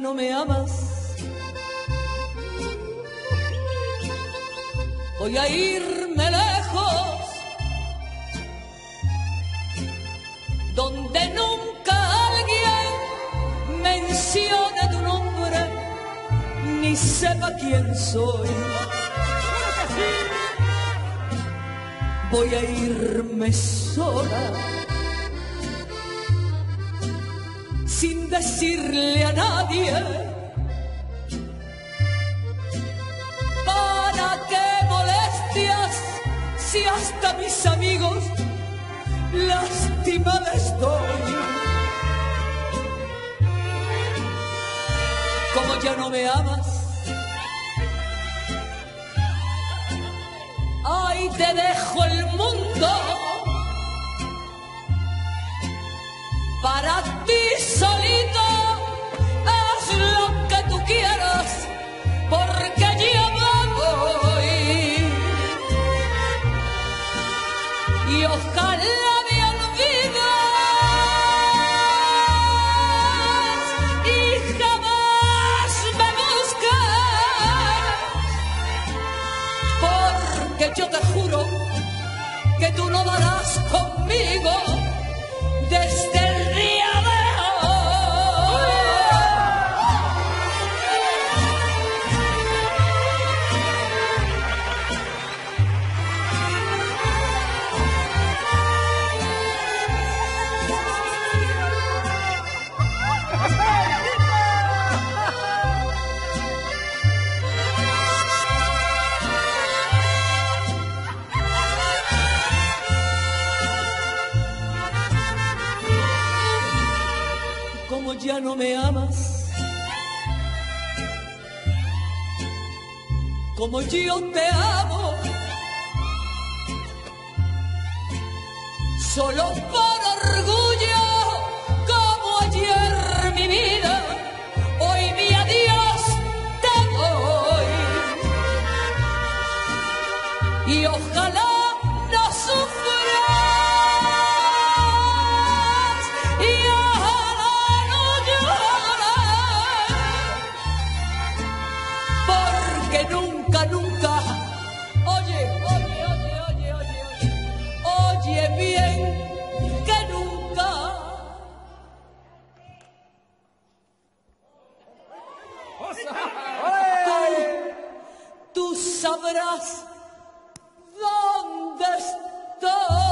no me amas, voy a irme lejos, donde nunca alguien mencione tu nombre, ni sepa quién soy. Voy a irme sola, sin decirle a nadie, ¿para qué molestias si hasta mis amigos lástima les doy? Como ya no me amas, ay, te dejo el mundo para ti solito, haz lo que tú quieras, porque yo me voy. Y ojalá me olvides y jamás me busques, porque yo te juro que tú no darás conmigo desde el día de hoy. Como ya no me amas, como yo te amo, solo por orgullo, como ayer mi vida, hoy mi adiós te doy. Y ojalá no sufras, y ojalá porque nunca, nunca, oye bien, que nunca tú sabrás dónde estoy.